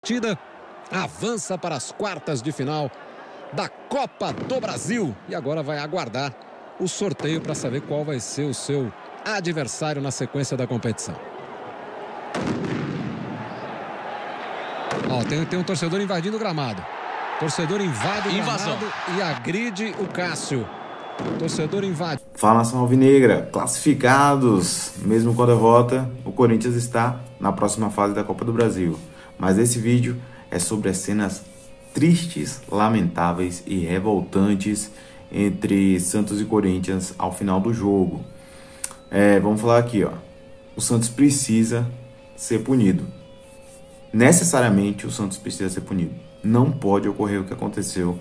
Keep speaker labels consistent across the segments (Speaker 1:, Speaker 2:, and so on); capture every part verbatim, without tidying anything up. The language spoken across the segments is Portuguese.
Speaker 1: partida avança para as quartas de final da Copa do Brasil e agora vai aguardar o sorteio para saber qual vai ser o seu adversário na sequência da competição. Ó, tem, tem um torcedor invadindo o gramado. Torcedor invade o
Speaker 2: Invasão.
Speaker 1: gramado e agride o Cássio. O torcedor invade.
Speaker 3: Fala, nação alvinegra, classificados. Mesmo com a derrota, o Corinthians está na próxima fase da Copa do Brasil. Mas esse vídeo é sobre as cenas tristes, lamentáveis e revoltantes entre Santos e Corinthians ao final do jogo. É, vamos falar aqui, ó. O Santos precisa ser punido. Necessariamente o Santos precisa ser punido. Não pode ocorrer o que aconteceu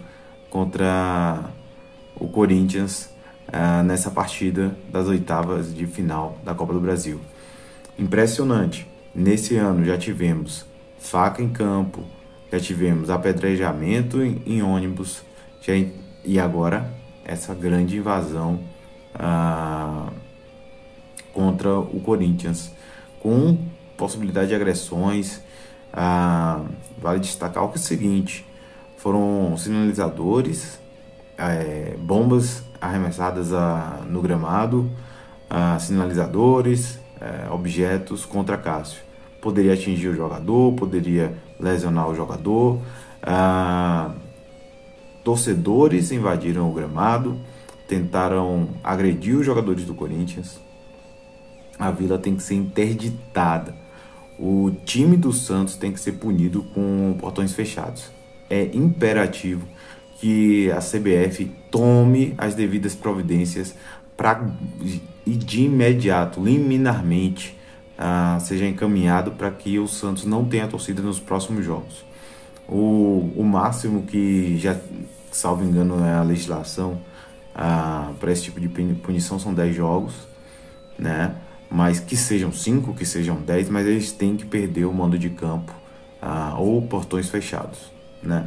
Speaker 3: contra o Corinthians uh, nessa partida das oitavas de final da Copa do Brasil. Impressionante. Nesse ano já tivemos faca em campo, já tivemos apedrejamento em, em ônibus, já, e agora essa grande invasão uh, contra o Corinthians, com possibilidade de agressões. Uh, vale destacar o seguinte: foram sinalizadores, é, bombas arremessadas a, no gramado, a, sinalizadores, é, objetos contra Cássio. Poderia atingir o jogador, poderia lesionar o jogador. A, torcedores invadiram o gramado, tentaram agredir os jogadores do Corinthians. A Vila tem que ser interditada. O time do Santos tem que ser punido com portões fechados. É imperativo que a C B F tome as devidas providências para e de imediato, liminarmente, uh, seja encaminhado para que o Santos não tenha torcida nos próximos jogos. O, o máximo que já, salvo engano, é a legislação uh, para esse tipo de punição são dez jogos, né? Mas que sejam cinco, que sejam dez, mas eles têm que perder o mando de campo uh, ou portões fechados, né?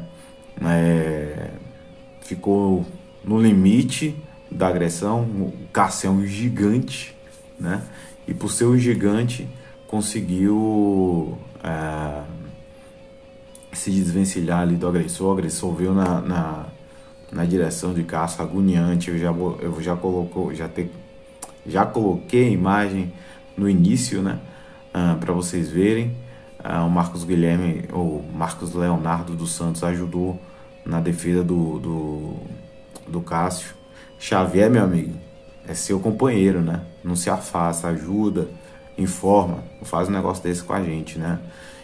Speaker 3: É, ficou no limite da agressão. O Cássio é um gigante, né? E por ser um gigante conseguiu é, se desvencilhar ali do agressor. O agressor veio na, na, na direção de Cássio, agoniante. Eu já, eu já, colocou, já, te, já coloquei a imagem no início, né? Uh, para vocês verem. Uh, o Marcos Guilherme, ou Marcos Leonardo dos Santos, ajudou na defesa do, do, do Cássio. Xavier, meu amigo, é seu companheiro, né? Não se afasta, ajuda, informa, faz um negócio desse com a gente, né?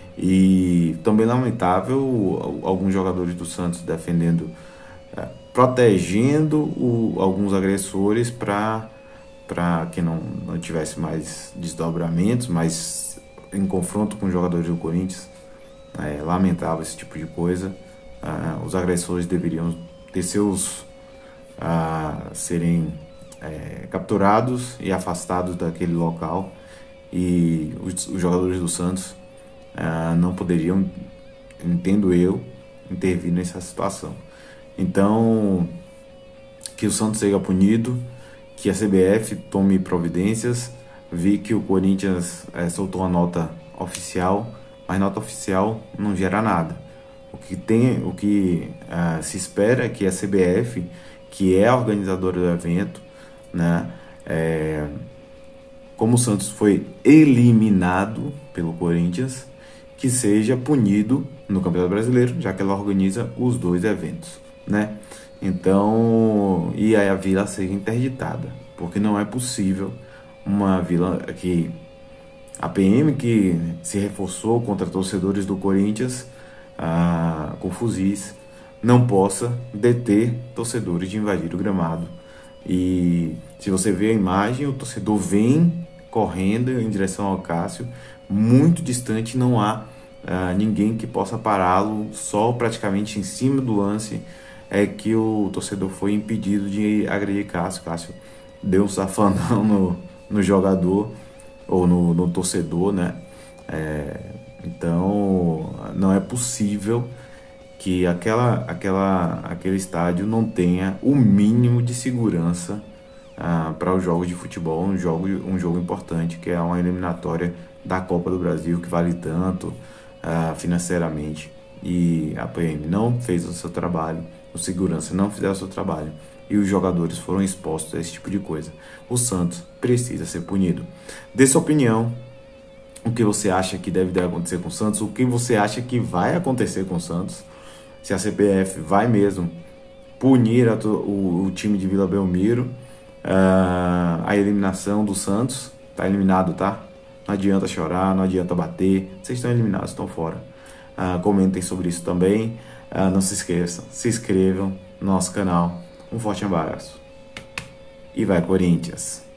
Speaker 3: E também lamentável alguns jogadores do Santos defendendo, é, protegendo o, alguns agressores para para que não, não tivesse mais desdobramentos, mas em confronto com os jogadores do Corinthians. É lamentável esse tipo de coisa. Uh, os agressores deveriam ter seus uh, serem é, capturados e afastados daquele local, e os, os jogadores do Santos uh, não poderiam, entendo eu, intervir nessa situação. Então, que o Santos seja punido, que a C B F tome providências. Vi que o Corinthians é, soltou uma nota oficial, mas nota oficial não gera nada. O que, tem, o que uh, se espera é que a C B F, que é a organizadora do evento, né, é, como o Santos foi eliminado pelo Corinthians, que seja punido no Campeonato Brasileiro, já que ela organiza os dois eventos, né? Então, e aí a Vila seja interditada, porque não é possível uma Vila que a P M, que se reforçou contra torcedores do Corinthians ah, com fuzis, não possa deter torcedores de invadir o gramado. E se você vê a imagem, o torcedor vem correndo em direção ao Cássio, muito distante, não há ah, ninguém que possa pará-lo, só praticamente em cima do lance é que o torcedor foi impedido de agredir Cássio. Cássio deu um safanão no, no jogador, ou no, no torcedor, né? É, então, não é possível que aquela, aquela, aquele estádio não tenha o mínimo de segurança ah, para os jogos de futebol, um jogo, um jogo importante, que é uma eliminatória da Copa do Brasil, que vale tanto. uh, financeiramente e a P M não fez o seu trabalho, o segurança não fizeram o seu trabalho e os jogadores foram expostos a esse tipo de coisa, o Santos precisa ser punido. Dê sua opinião, o que você acha que deve acontecer com o Santos, o que você acha que vai acontecer com o Santos, se a C B F vai mesmo punir a, o, o time de Vila Belmiro, uh, a eliminação do Santos. Tá eliminado, tá? Não adianta chorar, não adianta bater, vocês estão eliminados, estão fora. Uh, comentem sobre isso também, uh, não se esqueçam, se inscrevam no nosso canal. Um forte abraço e vai Corinthians!